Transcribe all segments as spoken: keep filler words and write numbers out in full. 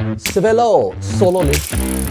Cervelo Soloist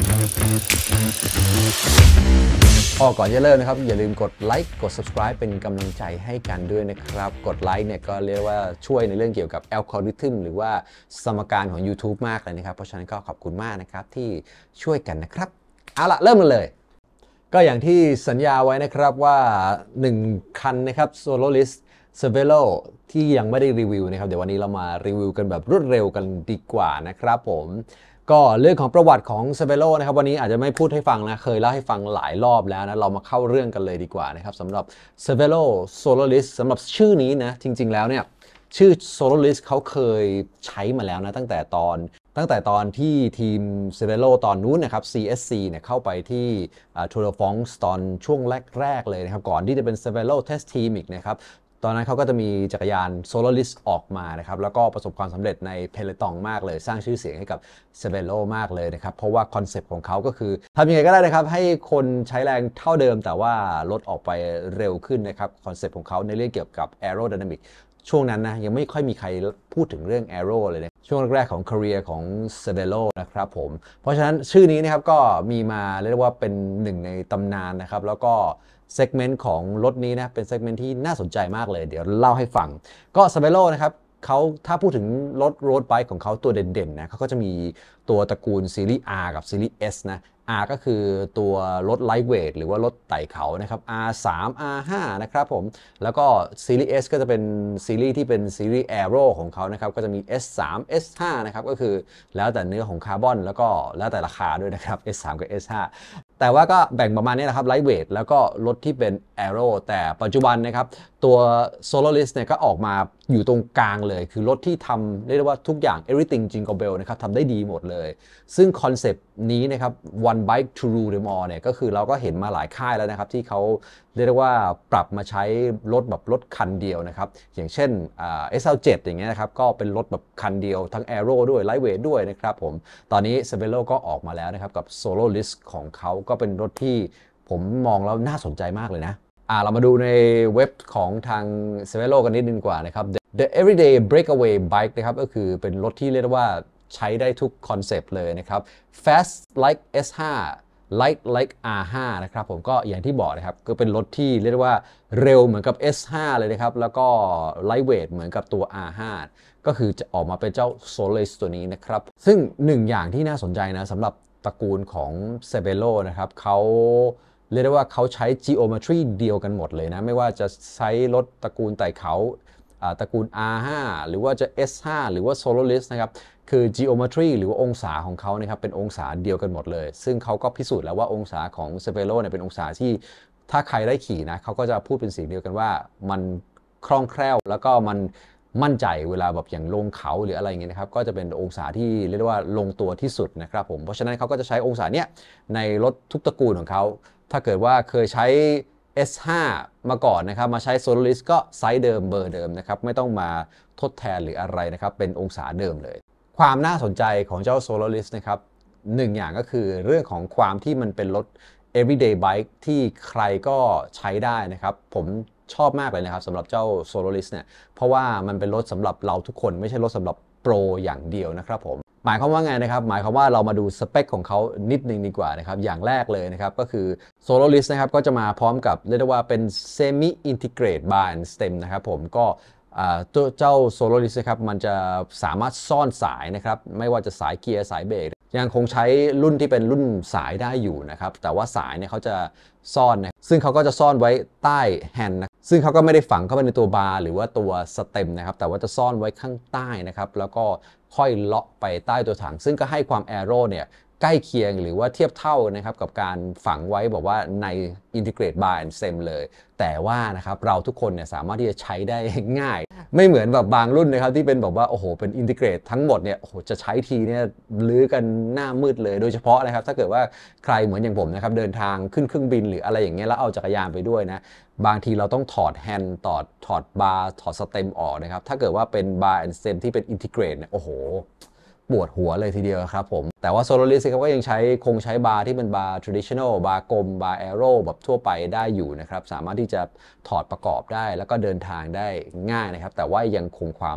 ออกก่อนจะเริ่มนะครับอย่าลืมกดไลค์กด Subscribe เป็นกำลังใจให้กันด้วยนะครับกดไลค์เนี่ยก็เรียกว่าช่วยในเรื่องเกี่ยวกับอัลกอริทึมหรือว่าสมการของ YouTube มากเลยนะครับเพราะฉะนั้นก็ขอบคุณมากนะครับที่ช่วยกันนะครับเอาล่ะเริ่มกันเลยก็อย่างที่สัญญาไว้นะครับว่าหนึ่งคันนะครับ Soloist Cervelo ที่ยังไม่ได้รีวิวนะครับเดี๋ยววันนี้เรามารีวิวกันแบบรวดเร็วกันดีกว่านะครับผมก็เรื่องของประวัติของ Cervelo นะครับวันนี้อาจจะไม่พูดให้ฟังนะเคยเล่าให้ฟังหลายรอบแล้วนะเรามาเข้าเรื่องกันเลยดีกว่านะครับสำหรับ Cervelo Soloist สำหรับชื่อนี้นะจริงๆแล้วเนี่ยชื่อ Soloist เขาเคยใช้มาแล้วนะตั้งแต่ตอนตั้งแต่ตอนที่ทีม Cervelo ตอนนู้นนะครับ ซี เอส ซี เนี่ยเข้าไปที่ Tour de France ตอนช่วงแรกๆเลยนะครับก่อนที่จะเป็น Cervelo Test Team อีกนะครับตอนนั้นเขาก็จะมีจักรยาน Soloist ออกมานะครับแล้วก็ประสบความสำเร็จในเพลตองมากเลยสร้างชื่อเสียงให้กับ Cervelo มากเลยนะครับเพราะว่าคอนเซปต์ของเขาก็คือทำยังไงก็ได้นะครับให้คนใช้แรงเท่าเดิมแต่ว่าลดออกไปเร็วขึ้นนะครับคอนเซปต์ของเขาในเรื่องเกี่ยวกับ Aerodynamic ช่วงนั้นนะยังไม่ค่อยมีใครพูดถึงเรื่อง Aero เลยนะช่วงแรกๆของ career ของ Cervelo นะครับผมเพราะฉะนั้นชื่อนี้นะครับก็มีมาเรียกว่าเป็นหนึ่งในตำนานนะครับแล้วก็เซกเมนต์ของรถนี้นะเป็นเซกเมนต์ที่น่าสนใจมากเลยเดี๋ยวเล่าให้ฟังก็ Cervelo นะครับเขาถ้าพูดถึงรถโรดไบค์ของเขาตัวเด่นๆนะเขาก็จะมีตัวตระกูลซีรีส์ R กับซีรีส์ S นะ R ก็คือตัวรถไลท์เวทหรือว่ารถไต่เขานะครับ อาร์ ทรี อาร์ ไฟว์ นะครับผมแล้วก็ซีรีส์ S ก็จะเป็นซีรีส์ที่เป็นซีรีส์ Aero ของเขานะครับก็จะมี เอส ทรี เอส ไฟว์ นะครับก็คือแล้วแต่เนื้อของคาร์บอนแล้วก็แล้วแต่ราคาด้วยนะครับ เอส ทรี กับ เอส ไฟว์ แต่ว่าก็แบ่งประมาณนี้นะครับไลท์เวทแล้วก็รถที่เป็น Aero แต่ปัจจุบันนะครับตัว Soloist เนี่ยก็ออกมาอยู่ตรงกลางเลยคือรถที่ทำเรียกได้ว่าทุกอย่าง everything jingle bell นะครับทำได้ดีหมดเลยซึ่งคอนเซปต์นี้นะครับ one bike to rule them all เนี่ยก็คือเราก็เห็นมาหลายค่ายแล้วนะครับที่เขาเรียกได้ว่าปรับมาใช้รถแบบรถคันเดียวนะครับอย่างเช่น เอส แอล เซเว่น อย่างเงี้ยนะครับก็เป็นรถแบบคันเดียวทั้ง Aero ด้วย Lightweight ด้วยนะครับผมตอนนี้ Cervelo ก็ออกมาแล้วนะครับกับ Soloist ของเขาก็เป็นรถที่ผมมองแล้วน่าสนใจมากเลยนะอ่าเรามาดูในเว็บของทาง Cervelo กันนิดนึงกว่านะครับ The Everyday Breakaway Bike นะครับก็คือเป็นรถที่เรียกว่าใช้ได้ทุกคอนเซปต์เลยนะครับ Fast like เอส ไฟว์ Light like อาร์ ไฟว์ นะครับผมก็อย่างที่บอกนะครับก็เป็นรถที่เรียกว่าเร็วเหมือนกับ เอส ไฟว์ เลยนะครับแล้วก็ Lightweight เหมือนกับตัว อาร์ ไฟว์ ก็คือจะออกมาเป็นเจ้า Soloist ตัวนี้นะครับซึ่งหนึ่งอย่างที่น่าสนใจนะสำหรับตระกูลของ Cervelo นะครับเขาเรียกได้ว่าเขาใช้ geometry เดียวกันหมดเลยนะไม่ว่าจะใช้รถตระกูลไต่เขาตระกูล อาร์ ไฟว์ หรือว่าจะ เอส ไฟว์ หรือว่า Soloist นะครับคือ geometry หรือว่าองศาของเขานะครับเป็นองศาเดียวกันหมดเลยซึ่งเขาก็พิสูจน์แล้วว่าองศาของ Cervelo เนี่ยเป็นองศาที่ถ้าใครได้ขี่นะเขาก็จะพูดเป็นเสียงเดียวกันว่ามันคล่องแคล่วแล้วก็มันมั่นใจเวลาแบบอย่างลงเขาหรืออะไรเงี้ยนะครับก็จะเป็นองศาที่เรียกได้ว่าลงตัวที่สุดนะครับผมเพราะฉะนั้นเขาก็จะใช้องศาเนี้ยในรถทุกตระกูลของเขาถ้าเกิดว่าเคยใช้ เอส ไฟว์ มาก่อนนะครับมาใช้ Soloist ก็ไซส์เดิมเบอร์เดิมนะครับไม่ต้องมาทดแทนหรืออะไรนะครับเป็นองศาเดิมเลยความน่าสนใจของเจ้า Soloist นะครับหนึ่งอย่างก็คือเรื่องของความที่มันเป็นรถ everyday bike ที่ใครก็ใช้ได้นะครับผมชอบมากเลยนะครับสำหรับเจ้า Soloist เนี่ยเพราะว่ามันเป็นรถสำหรับเราทุกคนไม่ใช่รถสำหรับโปรอย่างเดียวนะครับผมหมายความว่าไงนะครับหมายความว่าเรามาดูสเปคของเขานิดนึงดีกว่านะครับอย่างแรกเลยนะครับก็คือ Soloist นะครับก็จะมาพร้อมกับเรียกได้ว่าเป็น semi integrate bar and stem นะครับผมก็ตัวเจ้า Soloist นะครับมันจะสามารถซ่อนสายนะครับไม่ว่าจะสายเกียร์สายเบรกยังคงใช้รุ่นที่เป็นรุ่นสายได้อยู่นะครับแต่ว่าสายเนี่ยเขาจะซ่อนนะซึ่งเขาก็จะซ่อนไว้ใต้แฮนด์นะซึ่งเขาก็ไม่ได้ฝังเข้าไปในตัวบาร์หรือว่าตัวสเต็มนะครับแต่ว่าจะซ่อนไว้ข้างใต้นะครับแล้วก็ค่อยเลาะไปใต้ตัวถังซึ่งก็ให้ความแอโร่เนี่ยใกล้เคียงหรือว่าเทียบเท่านะครับกับการฝังไว้บอกว่าใน Integrate Bar and Stem เลยแต่ว่านะครับเราทุกคนเนี่ยสามารถที่จะใช้ได้ง่ายไม่เหมือนแบบบางรุ่นนะครับที่เป็นแบบว่าโอ้โหเป็น Integrate ทั้งหมดเนี่ยโอ้โหจะใช้ทีเนี่ยลื้อกันหน้ามืดเลยโดยเฉพาะนะครับถ้าเกิดว่าใครเหมือนอย่างผมนะครับเดินทางขึ้นเครื่องบินหรืออะไรอย่างเงี้ยแล้วเอาจักรยานไปด้วยนะบางทีเราต้องถอดแฮนด์ถอดถอดบาร์ถอดสเต็มออกนะครับถ้าเกิดว่าเป็น Bar and Stem ที่เป็น Integrate เนี่ยโอ้โหปวดหัวเลยทีเดียวครับผมแต่ว่า Soloist ก็ยังใช้คงใช้บาร์ที่เป็นบาร์ traditional บาร์กลมบาร์ Aero แบบทั่วไปได้อยู่นะครับสามารถที่จะถอดประกอบได้แล้วก็เดินทางได้ง่ายนะครับแต่ว่ายังคงความ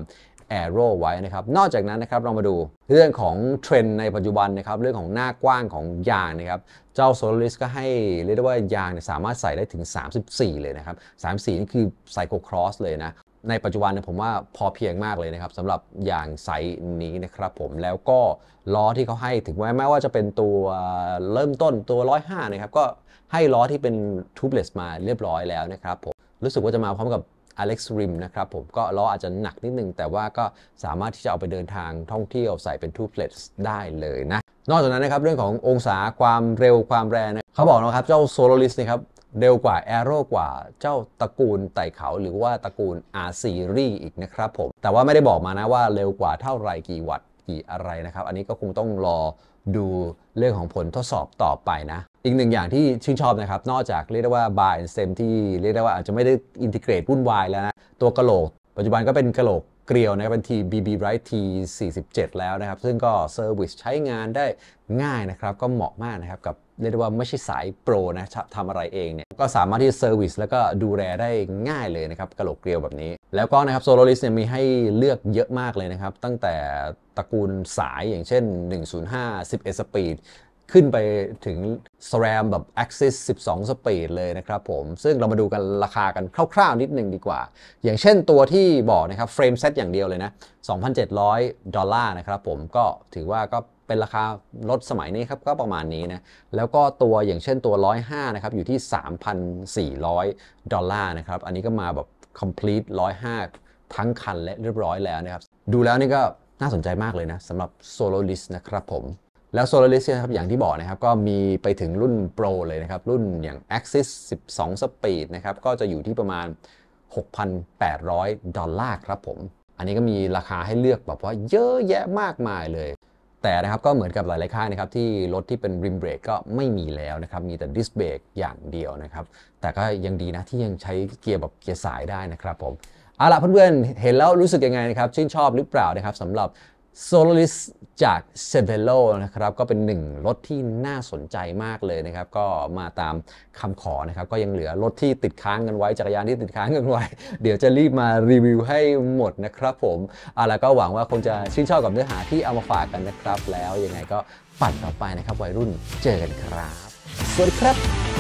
Aero ไว้นะครับนอกจากนั้นนะครับเรามาดูเรื่องของเทรนด์ในปัจจุบันนะครับเรื่องของหน้ากว้างของยางนะครับเจ้า Solaris ก็ให้เรียกได้ว่ายางสามารถใส่ได้ถึงสามสิบสี่เลยนะครับสามสิบสี่นี่คือไซโครครอสเลยนะในปัจจุบันเนี่ยผมว่าพอเพียงมากเลยนะครับสำหรับยางไซส์นี้นะครับผมแล้วก็ล้อที่เขาให้ถึงแม้ว่าจะเป็นตัวเริ่มต้นตัวหนึ่งร้อยห้านะครับก็ให้ล้อที่เป็น Tubeless มาเรียบร้อยแล้วนะครับผมรู้สึกว่าจะมาพร้อมกับ Alex Rim นะครับผมก็ล้ออาจจะหนักนิดนึงแต่ว่าก็สามารถที่จะเอาไปเดินทางท่องเที่ยวใส่เป็น Tubeless ได้เลยนะนอกจากนั้นนะครับเรื่องขององศาความเร็วความแรงนะเขาบอกนะครับเจ้า Solaris นะครับเร็วกว่า Aero กว่าเจ้าตระกูลไต่เขาหรือว่าตระกูล R Series อีกนะครับผมแต่ว่าไม่ได้บอกมานะว่าเร็วกว่าเท่าไรกี่วัตต์กี่อะไรนะครับอันนี้ก็คงต้องรอดูเรื่องของผลทดสอบต่อไปนะอีกหนึ่งอย่างที่ชื่นชอบนะครับนอกจากเรียกได้ว่า Bar and Stem ที่เรียกได้ว่าอาจจะไม่ได้อินทิเกรตวุ่นวายแล้วนะตัวกะโหลกปัจจุบันก็เป็นกะโหลกเกลียวนะครับเป็น ที บี บี Bright ที สี่สิบเจ็ด แล้วนะครับซึ่งก็เซอร์วิสใช้งานได้ง่ายนะครับก็เหมาะมากนะครับกับเรียกได้ว่าไม่ใช่สายโปรนะทำอะไรเองเนี่ยก็สามารถที่จะเซอร์วิสแล้วก็ดูแลได้ง่ายเลยนะครับกะโหลกเกลียวแบบนี้แล้วก็นะครับ Solaris เนี่ยมีให้เลือกเยอะมากเลยนะครับตั้งแต่ตระกูลสายอย่างเช่นหนึ่งศูนย์ห้า สิบเอ็ด Speedขึ้นไปถึง เอส อาร์ เอ็ม แบบ Axis สิบสอง Speed เลยนะครับผมซึ่งเรามาดูกันราคากันคร่าวๆนิดนึงดีกว่าอย่างเช่นตัวที่บอกนะครับเฟรมเซตอย่างเดียวเลยนะ สองพันเจ็ดร้อย ดอลลาร์นะครับผมก็ถือว่าก็เป็นราคารถสมัยนี้ครับก็ประมาณนี้นะแล้วก็ตัวอย่างเช่นตัวหนึ่งร้อยห้านะครับอยู่ที่ สามพันสี่ร้อย ดอลลาร์นะครับอันนี้ก็มาแบบ complete หนึ่งร้อยห้าทั้งคันและเรียบร้อยแล้วนะครับดูแล้วนี่ก็น่าสนใจมากเลยนะสำหรับ Solaris นะครับผมแล้ว Solaris นะครับอย่างที่บอกนะครับก็มีไปถึงรุ่น Pro เลยนะครับรุ่นอย่าง Axis สิบสอง Speed นะครับก็จะอยู่ที่ประมาณ หกพันแปดร้อย ดอลลาร์ครับผมอันนี้ก็มีราคาให้เลือกแบบว่าเยอะแยะมากมายเลยแต่นะครับก็เหมือนกับหลายๆค่ายนะครับที่รถที่เป็น Rim Brake ก็ไม่มีแล้วนะครับมีแต่ Disc Brake อย่างเดียวนะครับแต่ก็ยังดีนะที่ยังใช้เกียร์แบบเกียร์สายได้นะครับผมเอาล่ะเพื่อนๆเห็นแล้วรู้สึกยังไงนะครับชื่นชอบหรือเปล่านะครับสำหรับ Solaris จาก Cervelo นะครับก็เป็นหนึ่งรถที่น่าสนใจมากเลยนะครับก็มาตามคำขอนะครับก็ยังเหลือรถที่ติดค้างกันไว้จักรยานที่ติดค้างกันไว้เดี๋ยวจะรีบมารีวิวให้หมดนะครับผมเอาล่ะก็หวังว่าคงจะชื่นชอบกับเนื้อหาที่เอามาฝากกันนะครับแล้วยังไงก็ปั่นต่อไปนะครับวัยรุ่นเจอกันครับสวัสดีครับ